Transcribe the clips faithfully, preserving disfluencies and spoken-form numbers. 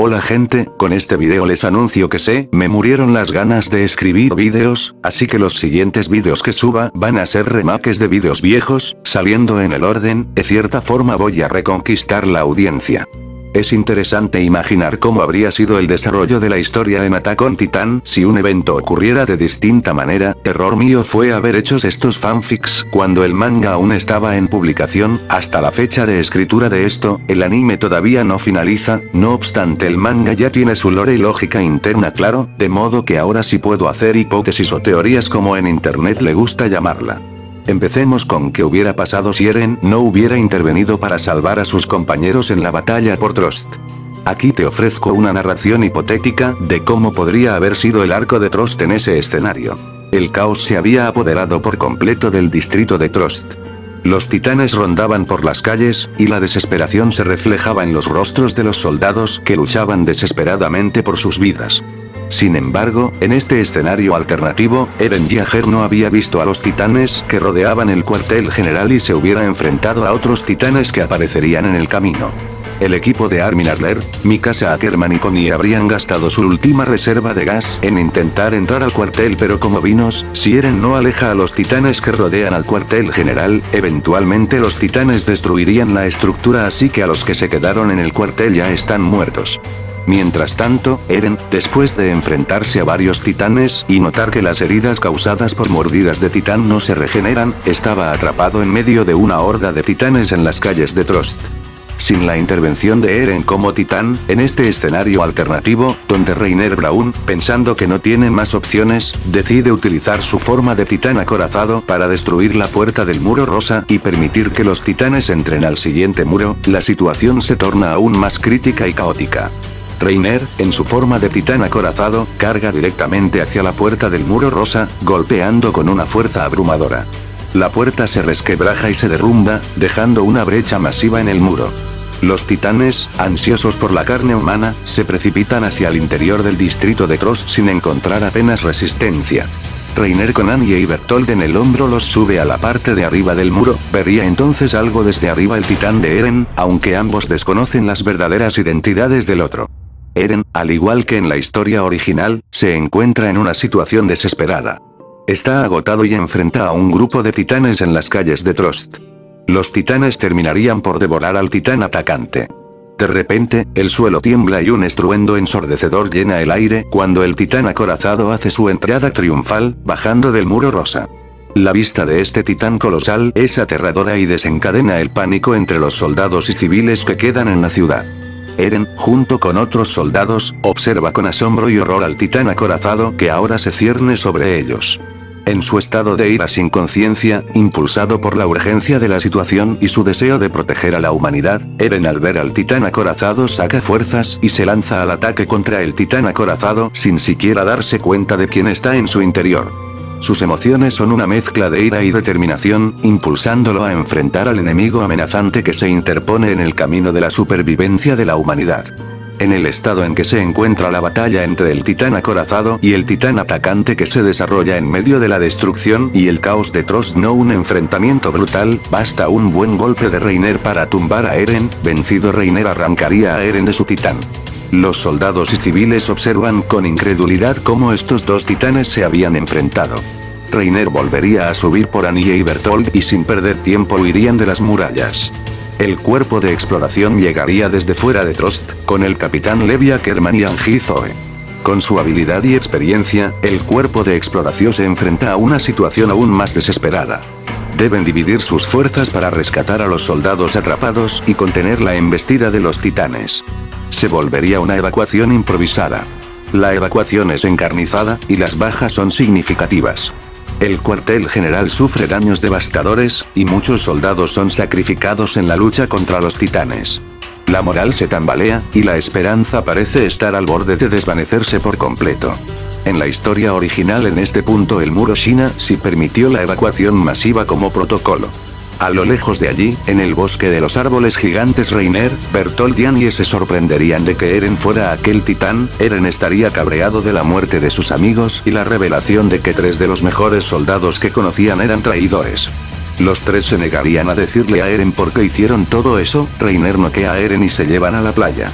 Hola gente, con este video les anuncio que se me murieron las ganas de escribir vídeos, así que los siguientes vídeos que suba van a ser remakes de vídeos viejos, saliendo en el orden, de cierta forma voy a reconquistar la audiencia. Es interesante imaginar cómo habría sido el desarrollo de la historia en Attack on Titan si un evento ocurriera de distinta manera. Error mío fue haber hecho estos fanfics cuando el manga aún estaba en publicación. Hasta la fecha de escritura de esto, el anime todavía no finaliza, no obstante el manga ya tiene su lore y lógica interna claro, de modo que ahora sí puedo hacer hipótesis o teorías como en internet le gusta llamarla. Empecemos con qué hubiera pasado si Eren no hubiera intervenido para salvar a sus compañeros en la batalla por Trost. Aquí te ofrezco una narración hipotética de cómo podría haber sido el arco de Trost en ese escenario. El caos se había apoderado por completo del distrito de Trost. Los titanes rondaban por las calles, y la desesperación se reflejaba en los rostros de los soldados que luchaban desesperadamente por sus vidas. Sin embargo, en este escenario alternativo, Eren Yeager no había visto a los titanes que rodeaban el cuartel general y se hubiera enfrentado a otros titanes que aparecerían en el camino. El equipo de Armin Adler, Mikasa Ackerman y Connie habrían gastado su última reserva de gas en intentar entrar al cuartel, pero como vimos, si Eren no aleja a los titanes que rodean al cuartel general, eventualmente los titanes destruirían la estructura, así que a los que se quedaron en el cuartel ya están muertos. Mientras tanto, Eren, después de enfrentarse a varios titanes y notar que las heridas causadas por mordidas de titán no se regeneran, estaba atrapado en medio de una horda de titanes en las calles de Trost. Sin la intervención de Eren como titán, en este escenario alternativo, donde Reiner Braun, pensando que no tiene más opciones, decide utilizar su forma de titán acorazado para destruir la puerta del muro rosa y permitir que los titanes entren al siguiente muro, la situación se torna aún más crítica y caótica. Reiner, en su forma de titán acorazado, carga directamente hacia la puerta del muro rosa, golpeando con una fuerza abrumadora. La puerta se resquebraja y se derrumba, dejando una brecha masiva en el muro. Los titanes, ansiosos por la carne humana, se precipitan hacia el interior del distrito de Trost sin encontrar apenas resistencia. Reiner con Annie y Bertold en el hombro los sube a la parte de arriba del muro. ¿Vería entonces algo desde arriba el titán de Eren, aunque ambos desconocen las verdaderas identidades del otro? Eren, al igual que en la historia original, se encuentra en una situación desesperada. Está agotado y enfrenta a un grupo de titanes en las calles de Trost. Los titanes terminarían por devorar al titán atacante. De repente, el suelo tiembla y un estruendo ensordecedor llena el aire cuando el titán acorazado hace su entrada triunfal, bajando del muro rosa. La vista de este titán colosal es aterradora y desencadena el pánico entre los soldados y civiles que quedan en la ciudad. Eren, junto con otros soldados, observa con asombro y horror al titán acorazado que ahora se cierne sobre ellos. En su estado de ira sin conciencia, impulsado por la urgencia de la situación y su deseo de proteger a la humanidad, Eren al ver al titán acorazado saca fuerzas y se lanza al ataque contra el titán acorazado sin siquiera darse cuenta de quién está en su interior. Sus emociones son una mezcla de ira y determinación, impulsándolo a enfrentar al enemigo amenazante que se interpone en el camino de la supervivencia de la humanidad. En el estado en que se encuentra la batalla entre el titán acorazado y el titán atacante que se desarrolla en medio de la destrucción y el caos de Trost, no un enfrentamiento brutal, basta un buen golpe de Reiner para tumbar a Eren. Vencido Reiner arrancaría a Eren de su titán. Los soldados y civiles observan con incredulidad cómo estos dos titanes se habían enfrentado. Reiner volvería a subir por Annie y Bertold y sin perder tiempo huirían de las murallas. El cuerpo de exploración llegaría desde fuera de Trost, con el capitán Levi Ackerman y Angie Zoe. Con su habilidad y experiencia, el cuerpo de exploración se enfrenta a una situación aún más desesperada. Deben dividir sus fuerzas para rescatar a los soldados atrapados y contener la embestida de los titanes. Se volvería una evacuación improvisada. La evacuación es encarnizada, y las bajas son significativas. El cuartel general sufre daños devastadores, y muchos soldados son sacrificados en la lucha contra los titanes. La moral se tambalea, y la esperanza parece estar al borde de desvanecerse por completo. En la historia original, en este punto el muro Shina sí permitió la evacuación masiva como protocolo. A lo lejos de allí, en el bosque de los árboles gigantes, Reiner, Bertold y Annie se sorprenderían de que Eren fuera aquel titán. Eren estaría cabreado de la muerte de sus amigos y la revelación de que tres de los mejores soldados que conocían eran traidores. Los tres se negarían a decirle a Eren por qué hicieron todo eso. Reiner noquea a Eren y se llevan a la playa.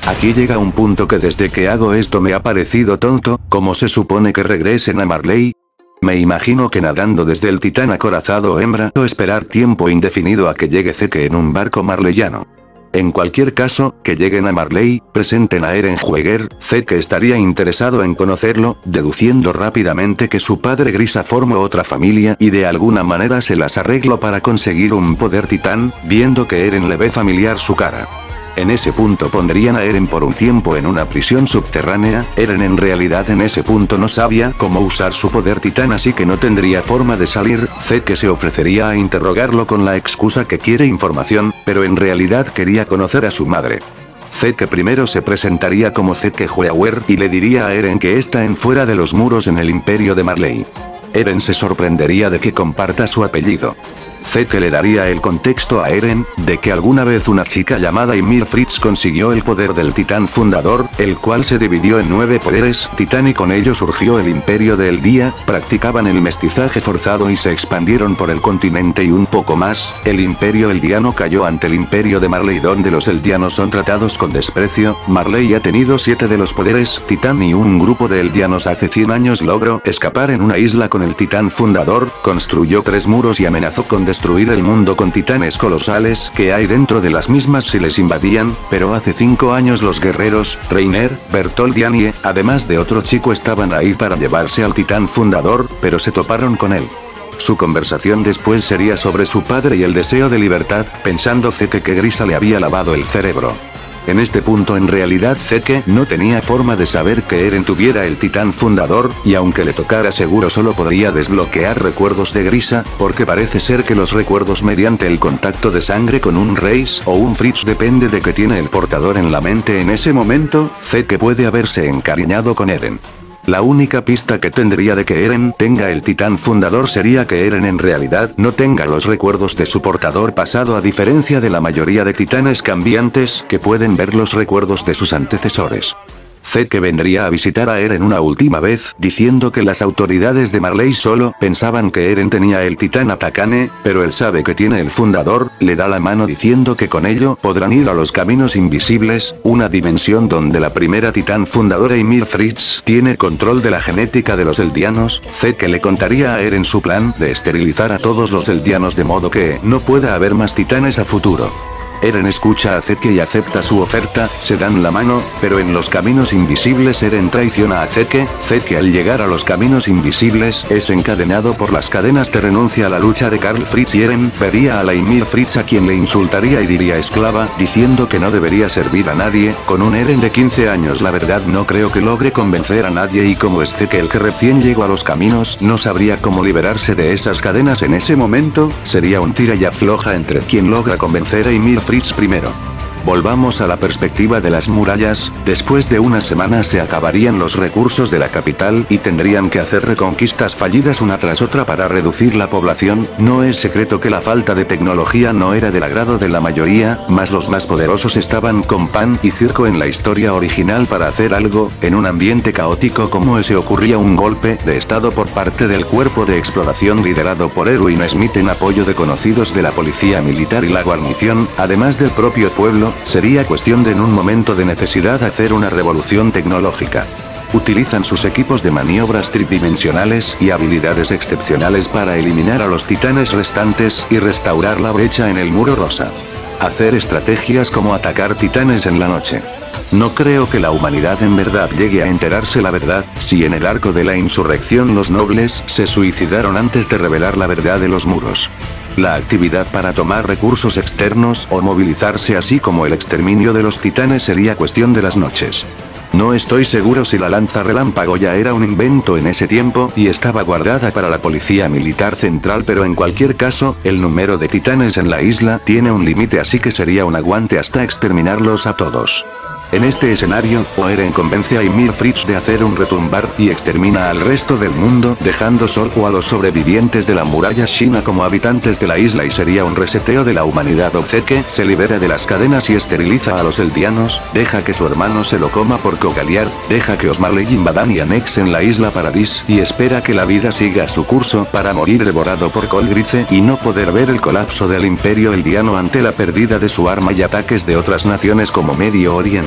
Aquí llega un punto que desde que hago esto me ha parecido tonto. ¿Cómo se supone que regresen a Marley? Me imagino que nadando desde el titán acorazado o hembra o esperar tiempo indefinido a que llegue Zeke en un barco marleyano. En cualquier caso, que lleguen a Marley, presenten a Eren Jaeger, Zeke estaría interesado en conocerlo, deduciendo rápidamente que su padre Grisa formó otra familia y de alguna manera se las arregló para conseguir un poder titán, viendo que Eren le ve familiar su cara. En ese punto pondrían a Eren por un tiempo en una prisión subterránea. Eren en realidad en ese punto no sabía cómo usar su poder titán, así que no tendría forma de salir. Zeke se ofrecería a interrogarlo con la excusa que quiere información, pero en realidad quería conocer a su madre. Zeke primero se presentaría como Zeke Jaeger y le diría a Eren que está en fuera de los muros en el imperio de Marley. Eren se sorprendería de que comparta su apellido. Zeke le daría el contexto a Eren, de que alguna vez una chica llamada Ymir Fritz consiguió el poder del titán fundador, el cual se dividió en nueve poderes titán y con ello surgió el imperio del día, practicaban el mestizaje forzado y se expandieron por el continente y un poco más. El imperio eldiano cayó ante el imperio de Marley, donde los eldianos son tratados con desprecio. Marley ha tenido siete de los poderes titán y un grupo de eldianos hace cien años logró escapar en una isla con el titán fundador, construyó tres muros y amenazó con destruir el mundo con titanes colosales que hay dentro de las mismas si les invadían, pero hace cinco años los guerreros, Reiner, Bertolt y Annie, además de otro chico estaban ahí para llevarse al titán fundador, pero se toparon con él. Su conversación después sería sobre su padre y el deseo de libertad, pensando Zeke que Grisa le había lavado el cerebro. En este punto en realidad Zeke no tenía forma de saber que Eren tuviera el titán fundador, y aunque le tocara seguro solo podría desbloquear recuerdos de Grisa, porque parece ser que los recuerdos mediante el contacto de sangre con un Reis o un Fritz depende de que tiene el portador en la mente en ese momento. Zeke puede haberse encariñado con Eren. La única pista que tendría de que Eren tenga el titán fundador sería que Eren en realidad no tenga los recuerdos de su portador pasado, a diferencia de la mayoría de titanes cambiantes que pueden ver los recuerdos de sus antecesores. Zeke vendría a visitar a Eren una última vez, diciendo que las autoridades de Marley solo pensaban que Eren tenía el titán Atakane, pero él sabe que tiene el fundador, le da la mano diciendo que con ello podrán ir a los caminos invisibles, una dimensión donde la primera titán fundadora Ymir Fritz tiene control de la genética de los eldianos. Zeke le contaría a Eren su plan de esterilizar a todos los eldianos de modo que no pueda haber más titanes a futuro. Eren escucha a Zeke y acepta su oferta, se dan la mano, pero en los caminos invisibles Eren traiciona a Zeke. Zeke al llegar a los caminos invisibles es encadenado por las cadenas de renuncia a la lucha de Karl Fritz y Eren vería a la Ymir Fritz, a quien le insultaría y diría esclava, diciendo que no debería servir a nadie. Con un Eren de quince años la verdad no creo que logre convencer a nadie, y como es Zeke el que recién llegó a los caminos no sabría cómo liberarse de esas cadenas en ese momento, sería un tira y afloja entre quien logra convencer a Ymir Fritz primero. Volvamos a la perspectiva de las murallas. Después de unas semanas se acabarían los recursos de la capital y tendrían que hacer reconquistas fallidas una tras otra para reducir la población. No es secreto que la falta de tecnología no era del agrado de la mayoría, mas los más poderosos estaban con pan y circo en la historia original para hacer algo. En un ambiente caótico como ese ocurría un golpe de estado por parte del cuerpo de exploración liderado por Erwin Smith en apoyo de conocidos de la policía militar y la guarnición, además del propio pueblo. Sería cuestión de en un momento de necesidad hacer una revolución tecnológica. Utilizan sus equipos de maniobras tridimensionales y habilidades excepcionales para eliminar a los titanes restantes y restaurar la brecha en el muro rosa. Hacer estrategias como atacar titanes en la noche. No creo que la humanidad en verdad llegue a enterarse la verdad, si en el arco de la insurrección los nobles se suicidaron antes de revelar la verdad de los muros. La actividad para tomar recursos externos o movilizarse así como el exterminio de los titanes sería cuestión de las noches. No estoy seguro si la lanza relámpago ya era un invento en ese tiempo y estaba guardada para la policía militar central, pero en cualquier caso, el número de titanes en la isla tiene un límite, así que sería un aguante hasta exterminarlos a todos. En este escenario, o Eren convence a Ymir Fritz de hacer un retumbar y extermina al resto del mundo, dejando solo a los sobrevivientes de la muralla china como habitantes de la isla, y sería un reseteo de la humanidad. O Zeke se libera de las cadenas y esteriliza a los eldianos, deja que su hermano se lo coma por cogaliar, deja que Osmarley invadan y anexen la isla Paradis, y espera que la vida siga su curso para morir devorado por Colgrife y no poder ver el colapso del imperio eldiano ante la pérdida de su arma y ataques de otras naciones como Medio Oriente.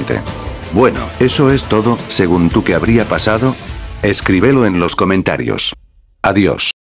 suerte. Bueno, eso es todo. Según tú, ¿qué habría pasado? Escríbelo en los comentarios. Adiós.